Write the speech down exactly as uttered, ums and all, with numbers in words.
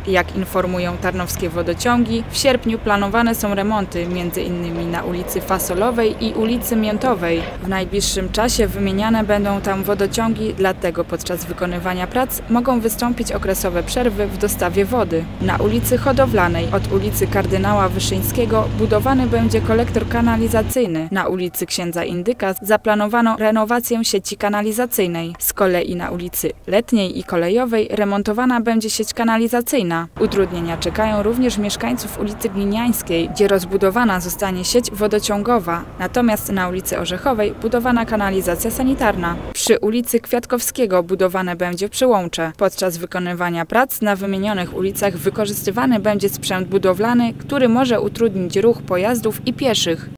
Jak informują tarnowskie wodociągi, w sierpniu planowane są remonty między innymi na ulicy Fasolowej i ulicy Miętowej. W najbliższym czasie wymieniane będą tam wodociągi, dlatego podczas wykonywania prac mogą wystąpić okresowe przerwy w dostawie wody. Na ulicy Hodowlanej od ulicy Kardynała Wyszyńskiego budowany będzie kolektor kanalizacyjny. Na ulicy Księdza Indyka zaplanowano renowację sieci kanalizacyjnej. Z kolei na ulicy Letniej i Kolejowej remontowana będzie sieć kanalizacyjna. Utrudnienia czekają również mieszkańców ulicy Gliniańskiej, gdzie rozbudowana zostanie sieć wodociągowa, natomiast na ulicy Orzechowej budowana kanalizacja sanitarna. Przy ulicy Kwiatkowskiego budowane będzie przyłącze. Podczas wykonywania prac na wymienionych ulicach wykorzystywany będzie sprzęt budowlany, który może utrudnić ruch pojazdów i pieszych.